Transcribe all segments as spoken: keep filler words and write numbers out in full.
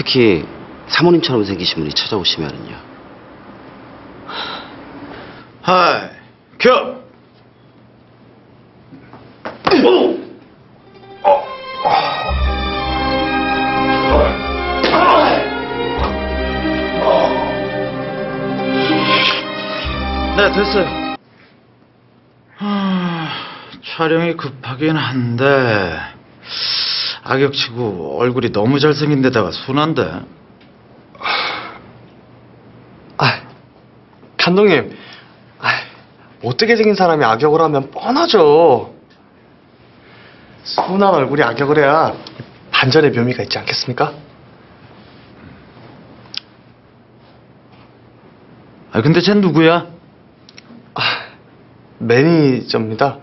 특히 사모님처럼 생기신 분이 찾아오시면은요. 하이, 켜! 네, 됐어요. 아, 촬영이 급하긴 한데 악역치고 얼굴이 너무 잘생긴 데다가 순한데. 아, 감독님, 아, 못되게 생긴 사람이 악역을 하면 뻔하죠. 순한 얼굴이 악역을 해야 반전의 묘미가 있지 않겠습니까? 아, 근데 쟤 누구야? 아, 매니저입니다.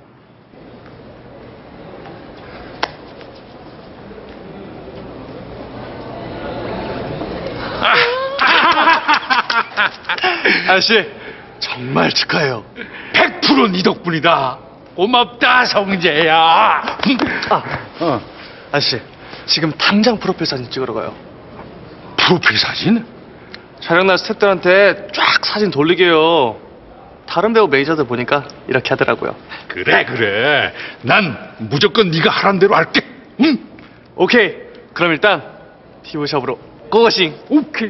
아저씨, 정말 축하해요. 백 퍼센트 네 덕분이다. 고맙다, 성재야. 아, 어. 아저씨, 지금 당장 프로필 사진 찍으러 가요. 프로필 사진? 촬영날 스태프들한테 쫙 사진 돌리게요. 다른 배우 매니저들 보니까 이렇게 하더라고요. 그래, 그래. 난 무조건 네가 하란 대로 할게. 응? 오케이. 그럼 일단 피부샵으로 고고싱. 오케이.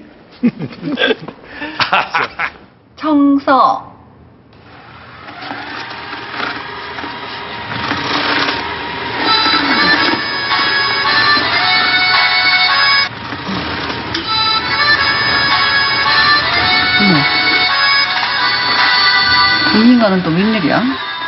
청서. 어머. 이 인간은 또 웬일이야?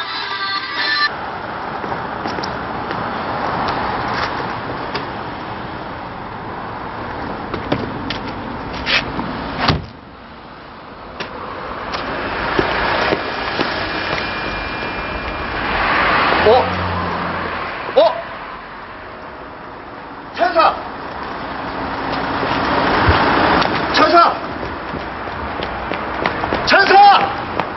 어? 어? 찬사! 찬사! 찬사!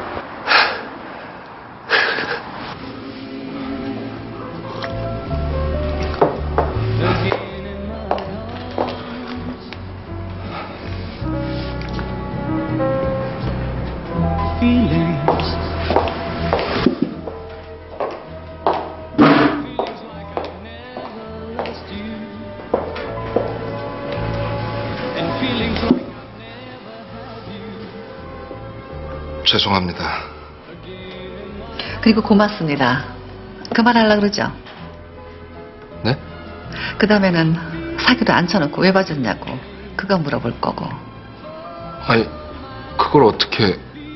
죄송합니다. 그리고 고맙습니다. 그만하려고 그러죠? 네? 그 다음에는 사기로 앉혀놓고 왜 봐줬냐고 그거 물어볼 거고. 아니, 그걸 어떻게...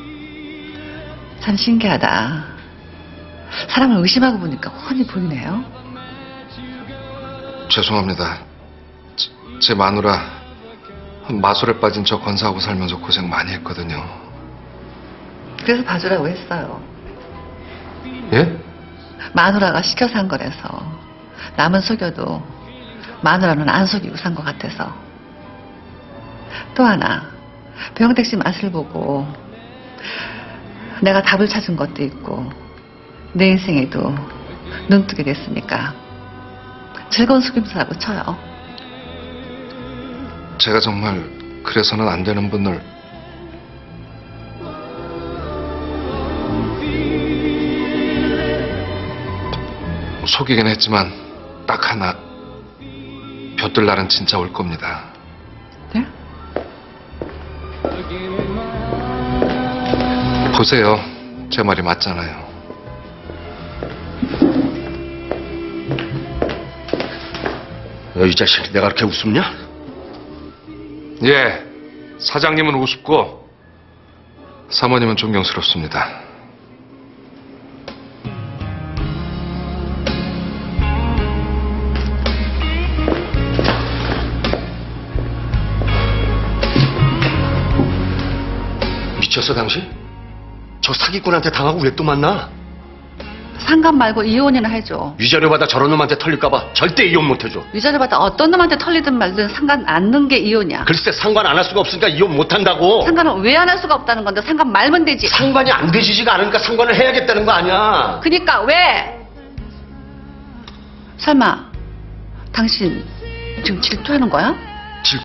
참 신기하다. 사람을 의심하고 보니까 훤히 보이네요. 죄송합니다. 제, 제 마누라 마술에 빠진 저 건사하고 살면서 고생 많이 했거든요. 그래서 봐주라고 했어요. 예? 마누라가 시켜서 한 거라서 남은 속여도 마누라는 안 속이고 산 것 같아서. 또 하나, 병택 씨 맛을 보고 내가 답을 찾은 것도 있고 내 인생에도 눈뜨게 됐으니까 즐거운 속임수라고 쳐요. 제가 정말 그래서는 안 되는 분을 속이긴 했지만 딱 하나, 볕들 날은 진짜 올 겁니다. 네? 보세요. 제 말이 맞잖아요. 너 이 자식 내가 그렇게 우습냐? 예, 사장님은 우습고 사모님은 존경스럽습니다. 미쳤어 당신? 저 사기꾼한테 당하고 왜 또 만나? 상관 말고 이혼이나 해줘. 위자료 받아 저런 놈한테 털릴까봐 절대 이혼 못해줘. 위자료 받아 어떤 놈한테 털리든 말든 상관 안 넣는 게 이혼이야. 글쎄 상관 안 할 수가 없으니까 이혼 못한다고. 상관을 왜 안 할 수가 없다는 건데 상관 말면 되지. 상관이 안 되지지가 않으니까 상관을 해야겠다는 거 아니야. 그니까 왜? 설마 당신 지금 질투하는 거야?